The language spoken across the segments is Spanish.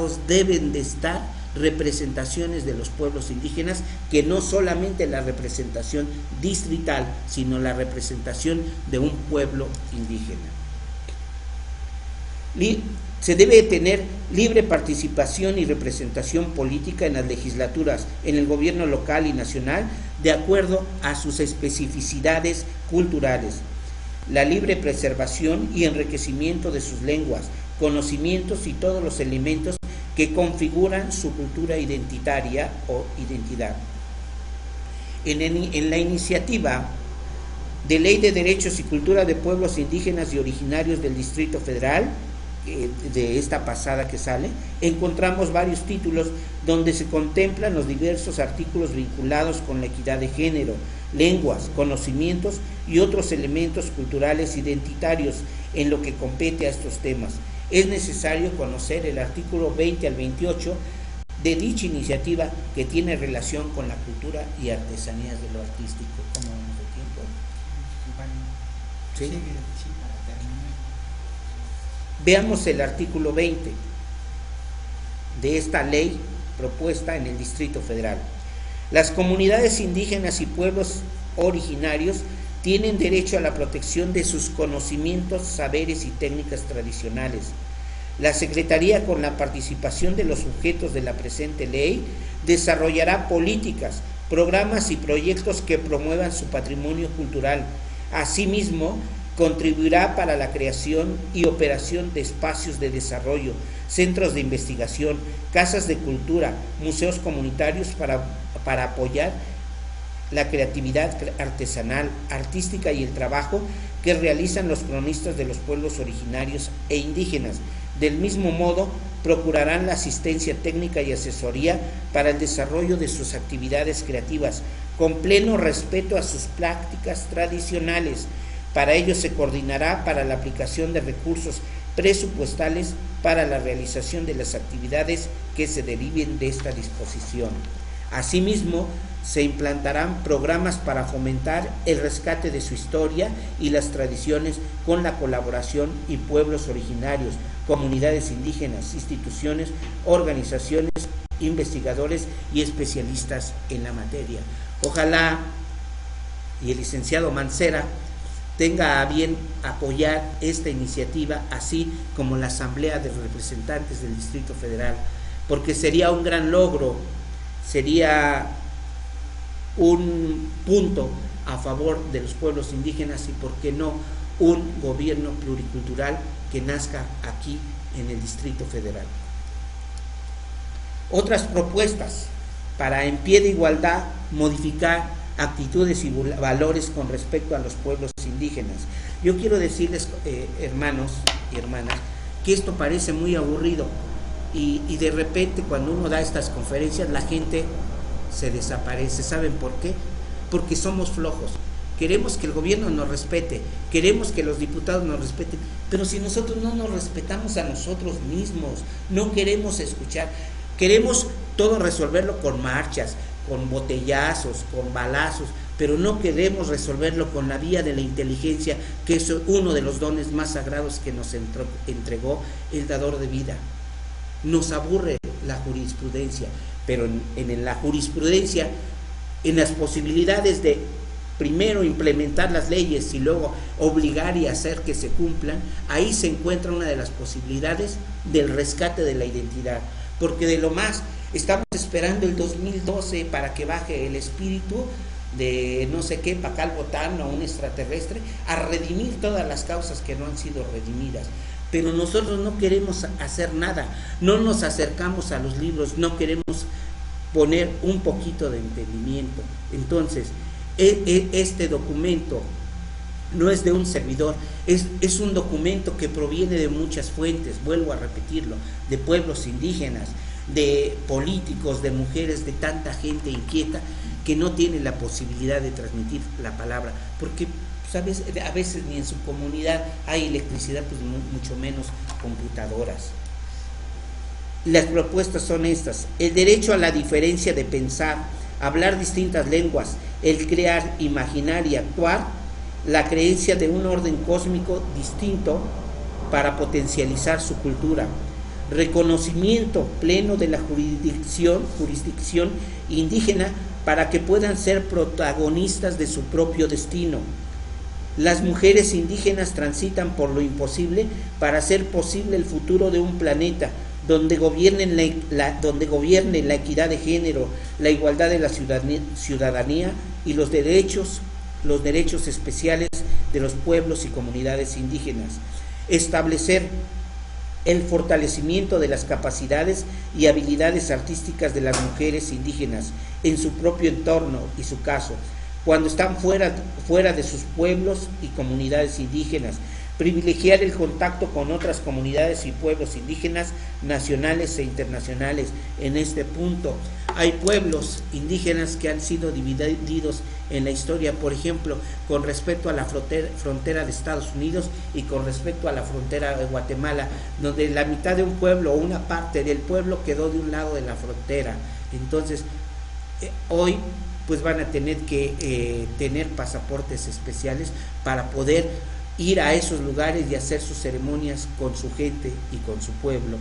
deben de estar representaciones de los pueblos indígenas, que no solamente la representación distrital, sino la representación de un pueblo indígena. Se debe tener libre participación y representación política en las legislaturas, en el gobierno local y nacional, de acuerdo a sus especificidades culturales. La libre preservación y enriquecimiento de sus lenguas, conocimientos y todos los elementos que configuran su cultura identitaria o identidad. En la iniciativa de Ley de Derechos y Cultura de Pueblos Indígenas y Originarios del Distrito Federal, de esta pasada que sale, encontramos varios títulos donde se contemplan los diversos artículos vinculados con la equidad de género, lenguas, conocimientos y otros elementos culturales identitarios en lo que compete a estos temas. Es necesario conocer el artículo 20 al 28 de dicha iniciativa, que tiene relación con la cultura y artesanías de lo artístico. ¿Cómo vamos de tiempo? ¿Sí? Para terminar. Veamos el artículo 20 de esta ley propuesta en el Distrito Federal. Las comunidades indígenas y pueblos originarios tienen derecho a la protección de sus conocimientos, saberes y técnicas tradicionales. La Secretaría, con la participación de los sujetos de la presente ley, desarrollará políticas, programas y proyectos que promuevan su patrimonio cultural. Asimismo, contribuirá para la creación y operación de espacios de desarrollo, centros de investigación, casas de cultura, museos comunitarios para apoyar la creatividad artesanal, artística y el trabajo que realizan los cronistas de los pueblos originarios e indígenas. Del mismo modo, procurarán la asistencia técnica y asesoría para el desarrollo de sus actividades creativas, con pleno respeto a sus prácticas tradicionales. Para ello se coordinará para la aplicación de recursos presupuestales para la realización de las actividades que se deriven de esta disposición. Asimismo, se implantarán programas para fomentar el rescate de su historia y las tradiciones con la colaboración y pueblos originarios, comunidades indígenas, instituciones, organizaciones, investigadores y especialistas en la materia. Ojalá y el licenciado Mancera tenga a bien apoyar esta iniciativa, así como la Asamblea de Representantes del Distrito Federal, porque sería un gran logro, sería un punto a favor de los pueblos indígenas y, por qué no, un gobierno pluricultural que nazca aquí en el Distrito Federal. Otras propuestas para, en pie de igualdad, modificar actitudes y valores con respecto a los pueblos indígenas. Yo quiero decirles, hermanos y hermanas, que esto parece muy aburrido y de repente cuando uno da estas conferencias la gente se desaparece. ¿Saben por qué? Porque somos flojos. Queremos que el gobierno nos respete, queremos que los diputados nos respeten, pero si nosotros no nos respetamos a nosotros mismos, no queremos escuchar, queremos todo resolverlo con marchas, con botellazos, con balazos, pero no queremos resolverlo con la vía de la inteligencia, que es uno de los dones más sagrados que nos entregó el dador de vida. Nos aburre la jurisprudencia, pero en la jurisprudencia, en las posibilidades de primero implementar las leyes y luego obligar y hacer que se cumplan, ahí se encuentra una de las posibilidades del rescate de la identidad, porque de lo más estamos esperando el 2012 para que baje el espíritu de no sé qué, Pacal Botán o un extraterrestre, a redimir todas las causas que no han sido redimidas. Pero nosotros no queremos hacer nada, no nos acercamos a los libros, no queremos poner un poquito de entendimiento. Entonces, este documento no es de un servidor, es un documento que proviene de muchas fuentes, vuelvo a repetirlo, de pueblos indígenas, de políticos, de mujeres, de tanta gente inquieta que no tiene la posibilidad de transmitir la palabra, porque pues, a veces ni en su comunidad hay electricidad, pues mucho menos computadoras. Las propuestas son estas: el derecho a la diferencia de pensar, hablar distintas lenguas, el crear, imaginar y actuar, la creencia de un orden cósmico distinto para potencializar su cultura, reconocimiento pleno de la jurisdicción indígena para que puedan ser protagonistas de su propio destino. Las mujeres indígenas transitan por lo imposible para hacer posible el futuro de un planeta donde gobierne la equidad de género, la igualdad de la ciudadanía y los derechos especiales de los pueblos y comunidades indígenas. Establecer el fortalecimiento de las capacidades y habilidades artísticas de las mujeres indígenas en su propio entorno y su caso, cuando están fuera de sus pueblos y comunidades indígenas. Privilegiar el contacto con otras comunidades y pueblos indígenas nacionales e internacionales. En este punto hay pueblos indígenas que han sido divididos en la historia, por ejemplo, con respecto a la frontera de Estados Unidos y con respecto a la frontera de Guatemala, donde la mitad de un pueblo o una parte del pueblo quedó de un lado de la frontera. Entonces, hoy pues van a tener que tener pasaportes especiales para poder ir a esos lugares y hacer sus ceremonias con su gente y con su pueblo,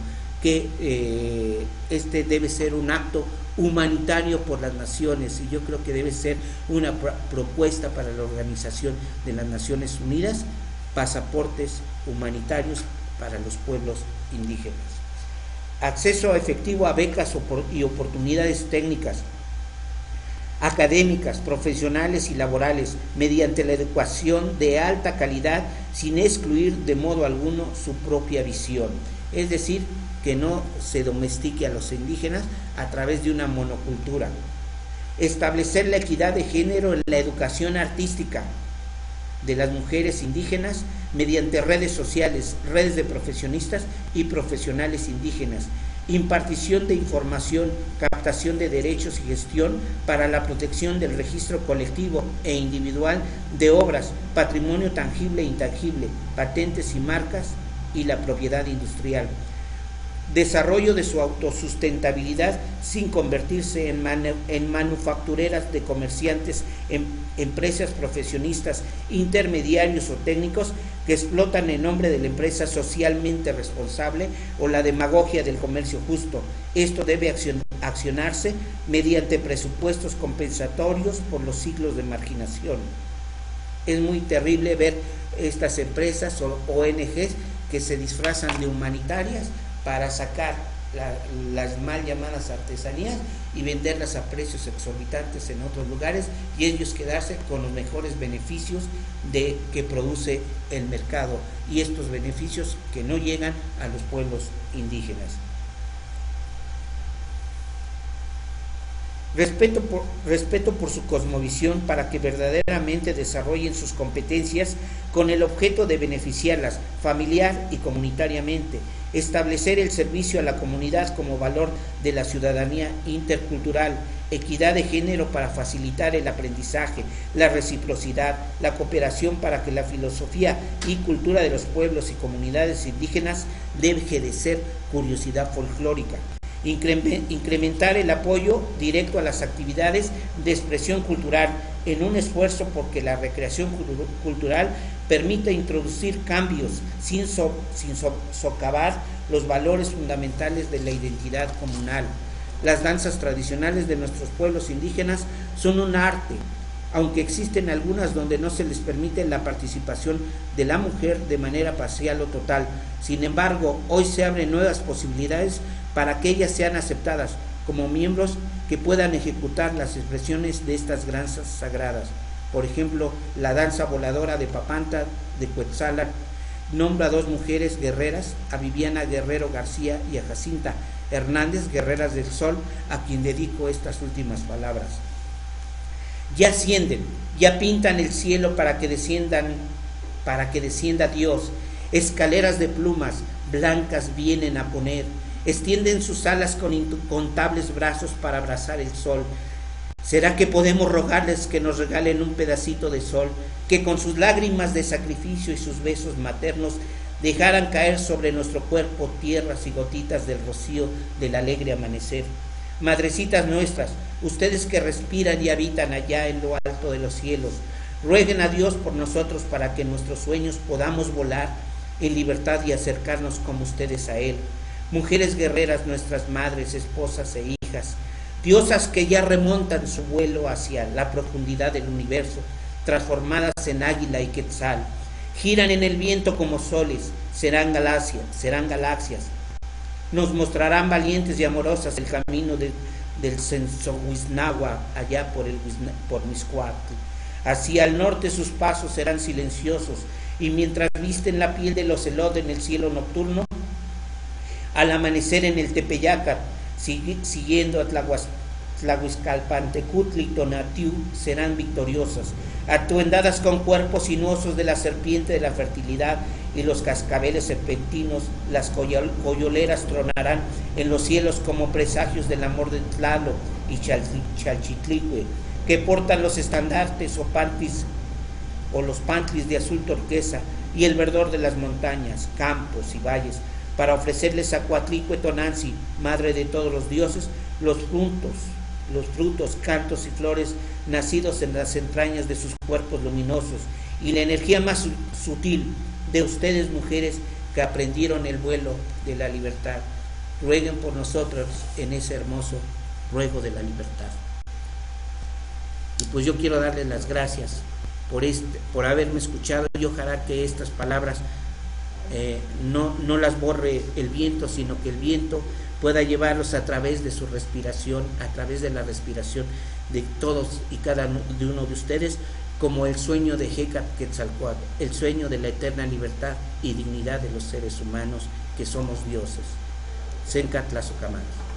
que este debe ser un acto humanitario por las naciones, y yo creo que debe ser una propuesta para la Organización de las Naciones Unidas, pasaportes humanitarios para los pueblos indígenas. Acceso efectivo a becas y oportunidades técnicas, académicas, profesionales y laborales, mediante la educación de alta calidad, sin excluir de modo alguno su propia visión. Es decir, que no se domestique a los indígenas a través de una monocultura. Establecer la equidad de género en la educación artística de las mujeres indígenas mediante redes sociales, redes de profesionistas y profesionales indígenas, impartición de información, captación de derechos y gestión para la protección del registro colectivo e individual de obras, patrimonio tangible e intangible, patentes y marcas y la propiedad industrial. Desarrollo de su autosustentabilidad sin convertirse en manufactureras de comerciantes, empresas profesionistas, intermediarios o técnicos que explotan en nombre de la empresa socialmente responsable o la demagogia del comercio justo. Esto debe accionarse mediante presupuestos compensatorios por los ciclos de marginación. Es muy terrible ver estas empresas o ONGs que se disfrazan de humanitarias para sacar las mal llamadas artesanías y venderlas a precios exorbitantes en otros lugares, y ellos quedarse con los mejores beneficios que produce el mercado, y estos beneficios que no llegan a los pueblos indígenas. Respeto por su cosmovisión para que verdaderamente desarrollen sus competencias con el objeto de beneficiarlas familiar y comunitariamente. Establecer el servicio a la comunidad como valor de la ciudadanía intercultural, equidad de género para facilitar el aprendizaje, la reciprocidad, la cooperación para que la filosofía y cultura de los pueblos y comunidades indígenas deje de ser curiosidad folclórica. Incrementar el apoyo directo a las actividades de expresión cultural en un esfuerzo porque la recreación cultural permita introducir cambios sin socavar los valores fundamentales de la identidad comunal. Las danzas tradicionales de nuestros pueblos indígenas son un arte, aunque existen algunas donde no se les permite la participación de la mujer de manera parcial o total. Sin embargo, hoy se abren nuevas posibilidades para que ellas sean aceptadas como miembros que puedan ejecutar las expresiones de estas danzas sagradas. Por ejemplo, la danza voladora de Papantla de Cuetzalan nombra a 2 mujeres guerreras, a Viviana Guerrero García y a Jacinta Hernández, guerreras del sol, a quien dedico estas últimas palabras. Ya ascienden, ya pintan el cielo para que descienda Dios. Escaleras de plumas blancas vienen a poner. Extienden sus alas con incontables brazos para abrazar el sol. ¿Será que podemos rogarles que nos regalen un pedacito de sol, que con sus lágrimas de sacrificio y sus besos maternos dejaran caer sobre nuestro cuerpo tierras y gotitas del rocío del alegre amanecer? Madrecitas nuestras, ustedes que respiran y habitan allá en lo alto de los cielos, rueguen a Dios por nosotros para que en nuestros sueños podamos volar en libertad y acercarnos como ustedes a Él. mujeres guerreras, nuestras madres, esposas e hijas, diosas que ya remontan su vuelo hacia la profundidad del universo, transformadas en águila y quetzal, giran en el viento como soles, serán galaxias, nos mostrarán valientes y amorosas el camino del Sensohuiznagua, allá por Mixcoatl. Hacia el norte sus pasos serán silenciosos, y mientras visten la piel del ocelot en el cielo nocturno, al amanecer en el Tepeyacat, siguiendo a Tlahuizcalpantecutli y Tonatiuh, serán victoriosas, atuendadas con cuerpos sinuosos de la serpiente de la fertilidad y los cascabeles serpentinos. Las coyoleras tronarán en los cielos como presagios del amor de Tlaloc y Chalchitlicue, que portan los estandartes o los pantlis de azul turquesa y el verdor de las montañas, campos y valles, para ofrecerles a Coatlicue Tonanzi, madre de todos los dioses, los frutos, cantos y flores nacidos en las entrañas de sus cuerpos luminosos, y la energía más sutil de ustedes, mujeres, que aprendieron el vuelo de la libertad. Rueguen por nosotros en ese hermoso ruego de la libertad. Y pues yo quiero darles las gracias por haberme escuchado, y ojalá que estas palabras no las borre el viento, sino que el viento pueda llevarlos a través de su respiración, a través de la respiración de todos y cada uno de ustedes, como el sueño de Hecatquetzalcóatl, el sueño de la eterna libertad y dignidad de los seres humanos que somos dioses. Sencatl Tlazohcamati.